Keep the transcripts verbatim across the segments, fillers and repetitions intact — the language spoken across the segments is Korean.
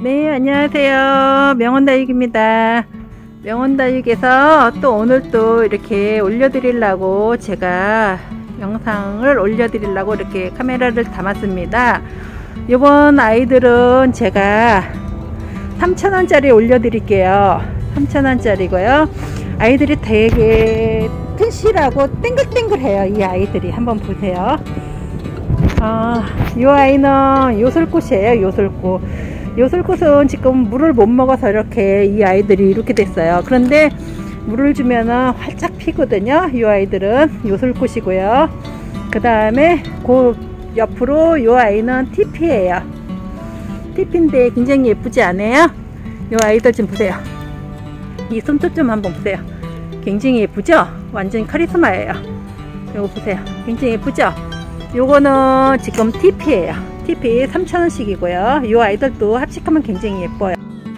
네, 안녕하세요. 명원다육입니다. 명원다육에서 또 오늘 또 이렇게 올려드리려고 제가 영상을 올려드리려고 이렇게 카메라를 담았습니다. 이번 아이들은 제가 삼천 원짜리 올려드릴게요. 삼천 원짜리고요. 아이들이 되게 튼실하고 땡글땡글해요. 이 아이들이 한번 보세요. 아, 이 아이는 요술꽃이에요. 요술꽃. 요술꽃은 지금 물을 못 먹어서 이렇게 이 아이들이 이렇게 됐어요. 그런데 물을 주면은 활짝 피거든요. 이 아이들은 요술꽃이고요. 그 다음에 그 옆으로 이 아이는 티피예요. 티피인데 굉장히 예쁘지 않아요? 이 아이들 좀 보세요. 이 손톱 좀 한번 보세요. 굉장히 예쁘죠? 완전 카리스마예요. 이거 보세요. 굉장히 예쁘죠? 요거는 지금 티피예요. 티피 삼천 원씩이고요. 이 아이들도 합식하면 굉장히 예뻐요.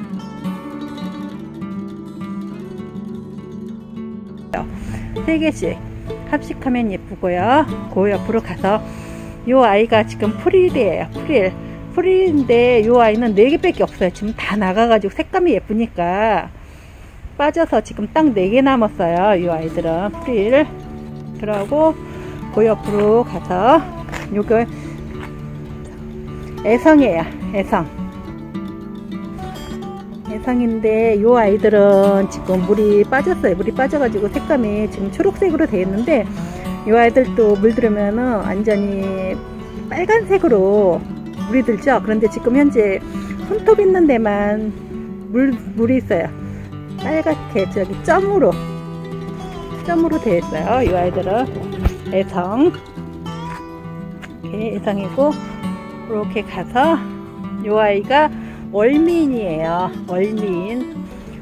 세 개씩 합식하면 예쁘고요. 그 옆으로 가서 이 아이가 지금 프릴이에요. 프릴. 프릴인데 이 아이는 네 개밖에 없어요. 지금 다 나가가지고 색감이 예쁘니까 빠져서 지금 딱 네 개 남았어요. 이 아이들은 프릴. 그러고 그 옆으로 가서 요거 애성이에요. 애성. 애성인데 요 아이들은 지금 물이 빠졌어요. 물이 빠져가지고 색감이 지금 초록색으로 되어 있는데 요 아이들도 물 들으면은 완전히 빨간색으로 물이 들죠. 그런데 지금 현재 손톱 있는 데만 물, 물이 있어요. 빨갛게 저기 점으로 점으로 되어 있어요. 이 아이들은 애성. 이렇게 애성이고, 이렇게 가서 이 아이가 월미인이에요. 월미인.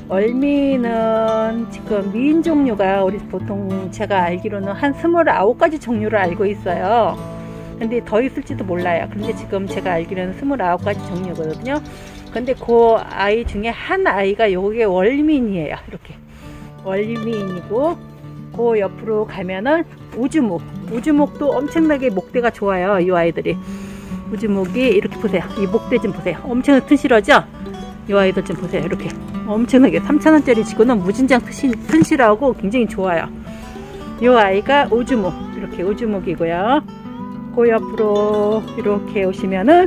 월미인은 지금 미인 종류가 우리 보통 제가 알기로는 한 스물아홉 가지 종류를 알고 있어요. 근데 더 있을지도 몰라요. 근데 지금 제가 알기로는 스물아홉 가지 종류거든요. 근데 그 아이 중에 한 아이가 요게 월미인이에요. 이렇게 월미인이고, 그 옆으로 가면은 우주목. 우주목도 엄청나게 목대가 좋아요. 이 아이들이. 우주목이 이렇게 보세요. 이 목대 좀 보세요. 엄청 튼실하죠? 이 아이들 좀 보세요. 이렇게 엄청나게 삼천 원짜리 치고는 무진장 튼실하고 굉장히 좋아요. 이 아이가 우주목. 이렇게 우주목이고요. 그 옆으로 이렇게 오시면은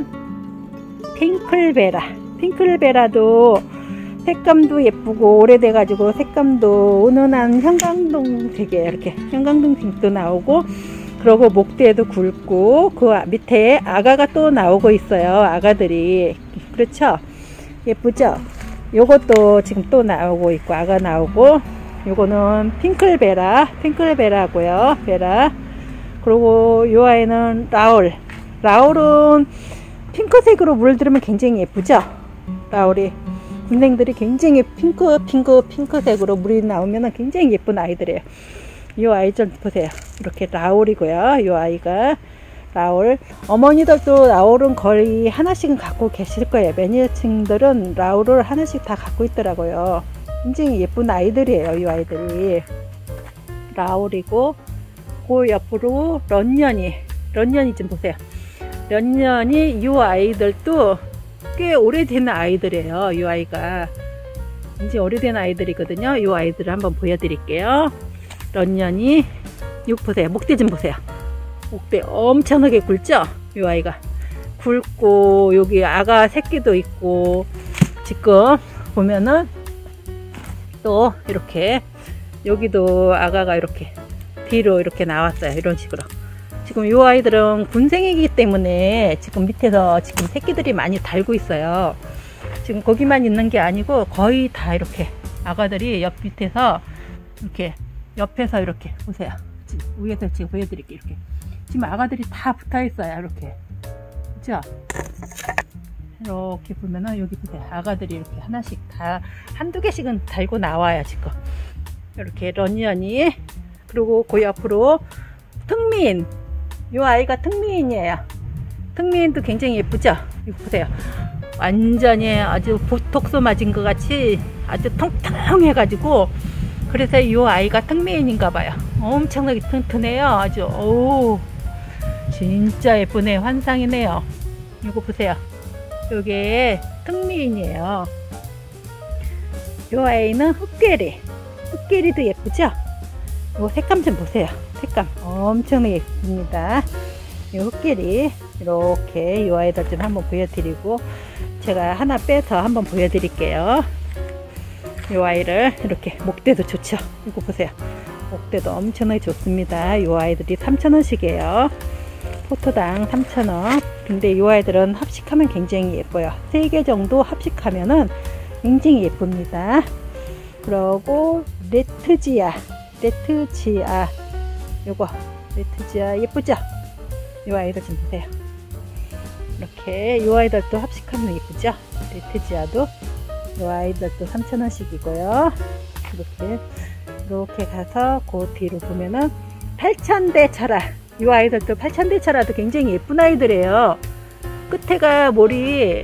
핑클베라. 핑클베라도 색감도 예쁘고 오래돼 가지고 색감도 은은한 형광등색이에요. 이렇게 형광등색도 나오고, 그리고 목대도 굵고, 그 밑에 아가가 또 나오고 있어요. 아가들이. 그렇죠? 예쁘죠? 요것도 지금 또 나오고 있고, 아가 나오고, 요거는 핑클베라. 핑클베라고요. 베라. 그리고 요 아이는 라울. 라울은 핑크색으로 물들으면 굉장히 예쁘죠? 라울이. 군생들이 굉장히 핑크, 핑크, 핑크색으로 물이 나오면 굉장히 예쁜 아이들이에요. 이 아이 좀 보세요. 이렇게 라울이고요. 이 아이가 라울. 어머니들도 라울은 거의 하나씩은 갖고 계실 거예요. 매니아층들은 라울을 하나씩 다 갖고 있더라고요. 굉장히 예쁜 아이들이에요. 이 아이들이. 라울이고, 그 옆으로 런년이. 런년이 좀 보세요. 런년이 이 아이들도 꽤 오래된 아이들이에요. 이 아이가. 이제 오래된 아이들이거든요. 이 아이들을 한번 보여드릴게요. 런년이. 이거 보세요. 목대 좀 보세요. 목대 엄청나게 굵죠? 이 아이가 굵고, 여기 아가 새끼도 있고, 지금 보면은 또 이렇게 여기도 아가가 이렇게 뒤로 이렇게 나왔어요. 이런 식으로. 지금 이 아이들은 군생이기 때문에 지금 밑에서 지금 새끼들이 많이 달고 있어요. 지금 거기만 있는 게 아니고 거의 다 이렇게 아가들이 옆 밑에서 이렇게 옆에서 이렇게 보세요. 지금 위에서 지금 보여드릴게요. 이렇게 지금 아가들이 다 붙어 있어요. 이렇게. 그죠? 이렇게 보면은 여기 보세요. 아가들이 이렇게 하나씩 다 한두 개씩은 달고 나와요. 지금 이렇게 런년이. 그리고 그 옆으로 특미인. 이 아이가 특미인이에요. 특미인도 굉장히 예쁘죠? 이거 보세요. 완전히 아주 보톡스 맞은 것 같이 아주 통통해 가지고, 그래서 이 아이가 특미인인가 봐요. 엄청나게 튼튼해요. 아주. 오, 진짜 예쁘네. 환상이네요. 이거 보세요. 요게 특미인이에요. 요 아이는 흑계리. 흑계리도 예쁘죠? 요 색감 좀 보세요. 색감 엄청 예쁩니다. 요 흑계리 이렇게 요 아이들 좀 한번 보여드리고, 제가 하나 빼서 한번 보여드릴게요. 요 아이를 이렇게, 목대도 좋죠? 이거 보세요. 목대도 엄청나게 좋습니다. 요 아이들이 삼천 원씩이에요. 포토당 삼천 원. 근데 요 아이들은 합식하면 굉장히 예뻐요. 세 개 정도 합식하면은 굉장히 예쁩니다. 그리고 레트지아, 레트지아, 요거 레트지아 예쁘죠? 요 아이들 좀 보세요. 이렇게 요 아이들도 합식하면 예쁘죠? 레트지아도 요 아이들도 삼천 원씩이고요. 이렇게 이렇게 가서 그 뒤로 보면은 팔천대 철아. 요 아이들도 팔천대 철아도 굉장히 예쁜 아이들이에요. 끝에가 몰이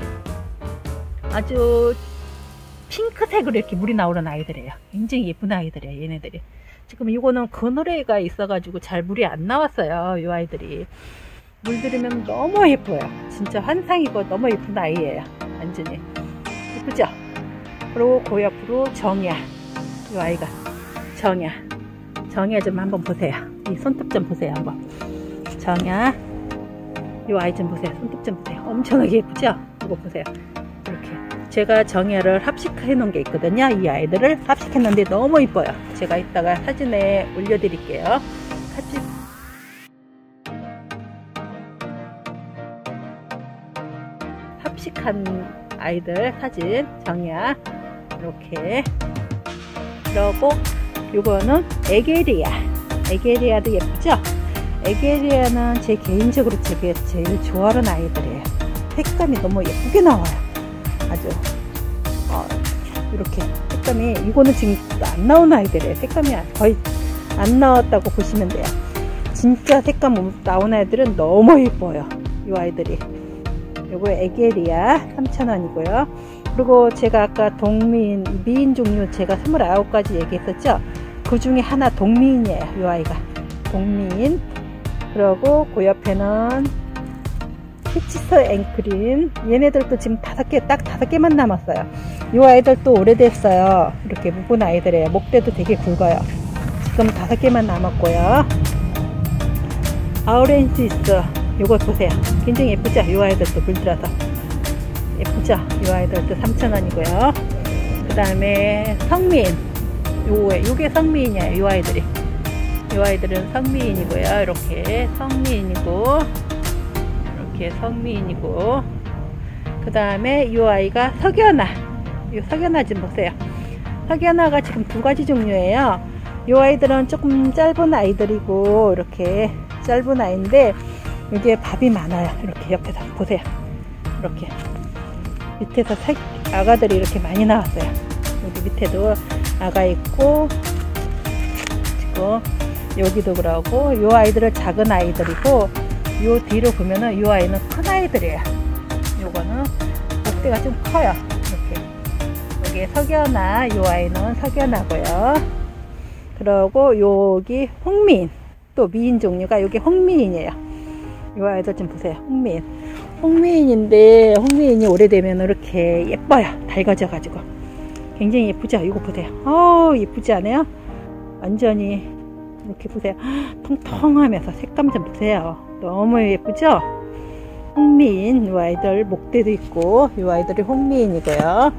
아주 핑크색으로 이렇게 물이 나오는 아이들이에요. 굉장히 예쁜 아이들이에요, 얘네들이. 지금 이거는 그늘에가 있어가지고 잘 물이 안 나왔어요. 요 아이들이 물 들으면 너무 예뻐요. 진짜 환상이고 너무 예쁜 아이예요. 완전히 예쁘죠? 그리고 그 옆으로 정야. 요 아이가 정야. 정야 좀 한번 보세요. 이 손톱 좀 보세요. 한번. 정야. 요 아이 좀 보세요. 손톱 좀 보세요. 엄청나게 예쁘죠? 이거 보세요. 이렇게. 제가 정야를 합식해 놓은 게 있거든요. 이 아이들을 합식했는데 너무 이뻐요. 제가 이따가 사진에 올려드릴게요. 합식. 합식한 아이들 사진. 정야. 이렇게. 그리고 요거는 에게리아. 에게리아도 예쁘죠? 에게리아는 제 개인적으로 제게 제일 좋아하는 아이들이에요. 색감이 너무 예쁘게 나와요. 아주 어, 이렇게 색감이, 이거는 지금 안 나온 아이들이에요. 색감이 거의 안 나왔다고 보시면 돼요. 진짜 색감 나온 아이들은 너무 예뻐요. 이 아이들이. 요거 에게리아 삼천 원이고요. 그리고 제가 아까 동미인, 미인 종류 제가 스물아홉 가지 얘기했었죠? 그 중에 하나 동미인이에요. 이 아이가 동미인. 그리고 그 옆에는 피치스 앵크린. 얘네들도 지금 다섯 개, 딱 다섯 개만 남았어요. 이 아이들도 오래됐어요. 이렇게 묵은 아이들이에요. 목대도 되게 굵어요. 지금 다섯 개만 남았고요. 아우렌시스. 요거 보세요. 굉장히 예쁘죠? 이 아이들도 물들어서 예쁘죠? 이 아이들도 삼천 원이고요. 그 다음에 성미인. 요게, 요게 성미인이에요. 이 아이들이. 이 아이들은 성미인이고요. 이렇게 성미인이고, 이렇게 성미인이고, 그 다음에 이 아이가 석연아. 이 석연아 좀 보세요. 석연아가 지금 두 가지 종류예요. 이 아이들은 조금 짧은 아이들이고, 이렇게 짧은 아이인데, 여기에 밥이 많아요. 이렇게 옆에서 보세요. 이렇게 밑에서 색, 아가들이 이렇게 많이 나왔어요. 여기 밑에도 아가 있고, 지금 여기도 그러고, 이 아이들은 작은 아이들이고, 요 뒤로 보면은 이 아이는 큰 아이들이에요. 요거는 목대가 좀 커요. 이렇게. 여기 석연아, 이 아이는 석연아고요. 그리고 여기 홍미인. 또 미인 종류가 여기 홍미인이에요. 이 아이들 좀 보세요. 홍미인. 홍미인인데, 홍미인이 오래되면 이렇게 예뻐요. 달궈져 가지고. 굉장히 예쁘죠? 이거 보세요. 어 예쁘지 않아요? 완전히 이렇게 보세요. 통통하면서 색감 좀 보세요. 너무 예쁘죠? 홍미인. 이 아이들 목대도 있고, 이 아이들이 홍미인이고요.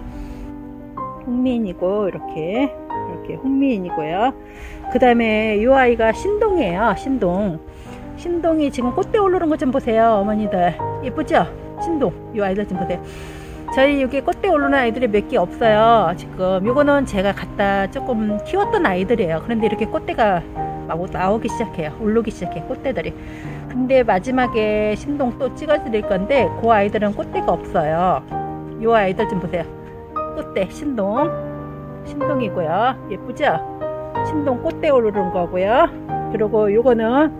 홍미인이고, 이렇게 이렇게 홍미인이고요. 그 다음에 이 아이가 신동이에요. 신동. 신동이 지금 꽃대 오르는 거 좀 보세요. 어머니들 예쁘죠? 신동. 이 아이들 좀 보세요. 저희 여기 꽃대 오르는 아이들이 몇 개 없어요. 지금 요거는 제가 갖다 조금 키웠던 아이들이에요. 그런데 이렇게 꽃대가 막 나오기 시작해요. 오르기 시작해 꽃대들이. 근데 마지막에 신동 또 찍어 드릴 건데, 그 아이들은 꽃대가 없어요. 이 아이들 좀 보세요. 꽃대 신동. 신동이고요. 예쁘죠? 신동 꽃대 오르는 거고요. 그리고 요거는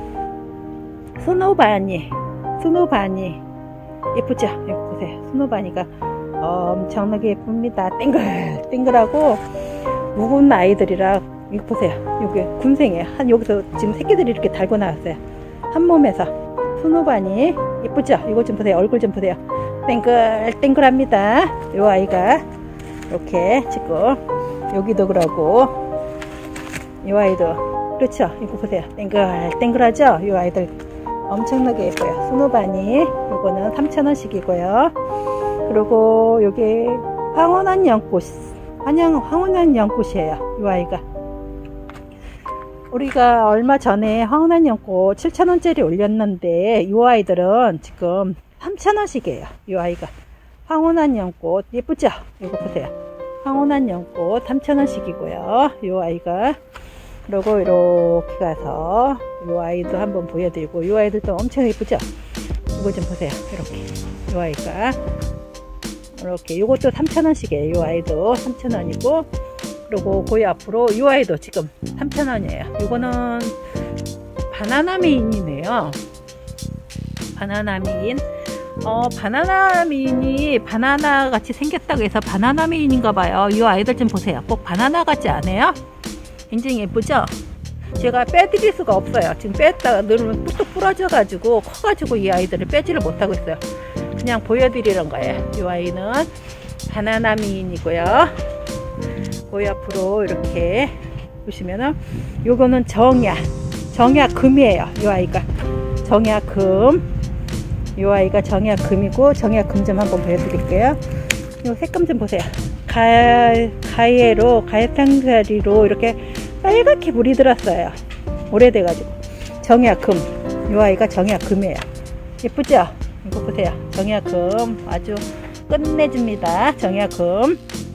스노바니. 스노바니 예쁘죠? 이거 보세요. 스노바니가 엄청나게 예쁩니다. 땡글땡글하고 묵은 아이들이라. 이거 보세요. 여기 군생이에요. 한 여기서 지금 새끼들이 이렇게 달고 나왔어요. 한 몸에서. 스노바니 예쁘죠? 이거 좀 보세요. 얼굴 좀 보세요. 땡글땡글합니다. 요 아이가 이렇게 지금 여기도 그러고 이 아이도 그렇죠. 이거 보세요. 땡글땡글하죠. 이 아이들 엄청나게 예뻐요. 스노바니 이거는 삼천 원씩이고요. 그리고 여기 황혼한 연꽃, 한양 황혼한 연꽃이에요. 이 아이가 우리가 얼마 전에 황혼한 연꽃 칠천 원짜리 올렸는데 이 아이들은 지금 삼천 원씩이에요. 이 아이가 황혼한 연꽃 예쁘죠? 이거 보세요. 황혼한 연꽃 삼천 원씩이고요. 이 아이가 그리고 이렇게 가서 이 아이도 한번 보여드리고 이 아이들도 엄청 예쁘죠? 이거 좀 보세요. 이렇게 이 아이가 이렇게 이것도 삼천 원씩이에요. 이 아이도 삼천 원이고 그리고 그 앞으로 이 아이도 지금 삼천 원이에요. 이거는 바나나 미인이네요. 바나나 미인. 어, 바나나 미인이 바나나 같이 생겼다고 해서 바나나 미인인가 봐요. 이 아이들 좀 보세요. 꼭 바나나 같지 않아요? 굉장히 예쁘죠? 제가 빼드릴 수가 없어요. 지금 뺐다가 넣으면 뚝뚝 부러져 가지고 커가지고 이 아이들을 빼지를 못하고 있어요. 그냥 보여드리는 거예요. 이 아이는 바나나 미인이고요. 그 옆으로 이렇게 보시면은 요거는 정야 정야 금이에요. 이 아이가 정야 금, 이 아이가 정야 금이고 정야 금 좀 한번 보여드릴게요. 요 색감 좀 보세요. 가, 가예로 가해탕자리로 이렇게 빨갛게 물이 들었어요. 오래돼가지고 정야 금, 이 아이가 정야 금이에요. 예쁘죠? 이거 보세요. 정야 금 아주 끝내줍니다. 정야 금.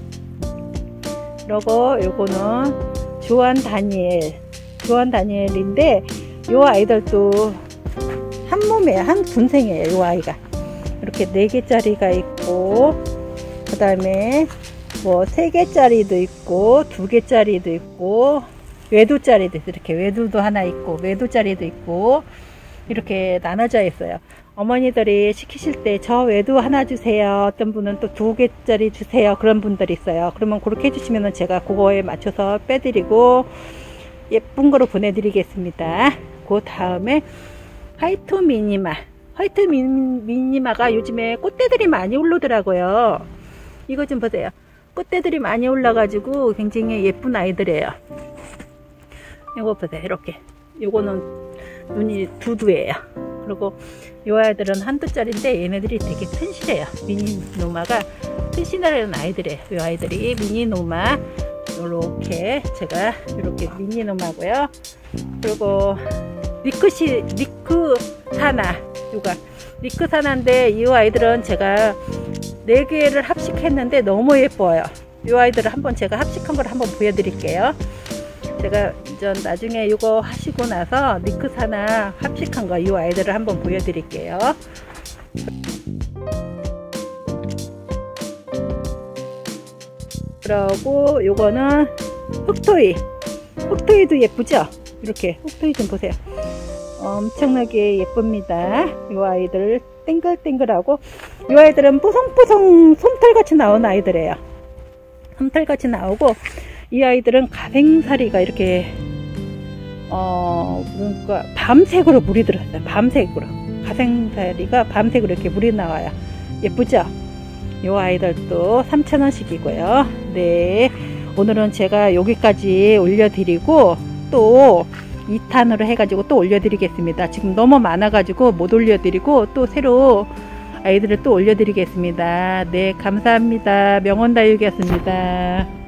그리고 요거는 조한 다니엘 조한 다니엘인데 요 아이들도 한 몸에 한 군생이에요. 요 아이가 이렇게 네 개짜리가 있고 그 다음에 뭐 세 개짜리도 있고 두 개짜리도 있고 외두짜리도 있어요. 이렇게 외두도 하나 있고 외두짜리도 있고 이렇게 나눠져 있어요. 어머니들이 시키실 때 저 외두 하나 주세요. 어떤 분은 또 두 개짜리 주세요. 그런 분들이 있어요. 그러면 그렇게 해주시면 제가 그거에 맞춰서 빼드리고 예쁜 거로 보내드리겠습니다. 그 다음에 화이트 미니마 화이트 미, 미니마가 요즘에 꽃대들이 많이 올라오더라고요. 이거 좀 보세요. 꽃대들이 많이 올라가지고 굉장히 예쁜 아이들이에요. 이거 보세요. 이렇게 요거는 눈이 두두예요. 그리고 이 아이들은 한두 짜리인데 얘네들이 되게 튼실해요. 미니노마가 튼실한 아이들이에요. 이 아이들이 미니노마 이렇게 제가 이렇게 미니노마고요. 그리고 니크시 니크사나 요가 니크사나인데 이 아이들은 제가 네 개를 합식했는데 너무 예뻐요. 이 아이들을 한번 제가 합식한 걸 한번 보여드릴게요. 제가 이전 나중에 이거 하시고 나서 니크사나 합식한 거 이 아이들을 한번 보여드릴게요. 그리고 요거는 흑토이 흑토이도 예쁘죠? 이렇게 흑토이 좀 보세요. 엄청나게 예쁩니다. 이 아이들 땡글땡글하고 이 아이들은 뽀송뽀송 솜털같이 나온 아이들이에요. 솜털같이 나오고 이 아이들은 가생사리가 이렇게 어 뭔가 밤색으로 물이 들었어요. 밤색으로 가생사리가 밤색으로 이렇게 물이 나와요. 예쁘죠? 이 아이들도 삼천 원씩이고요. 네, 오늘은 제가 여기까지 올려드리고 또 이 탄으로 해가지고 또 올려드리겠습니다. 지금 너무 많아가지고 못 올려드리고 또 새로 아이들을 또 올려드리겠습니다. 네, 감사합니다. 명원다육이었습니다.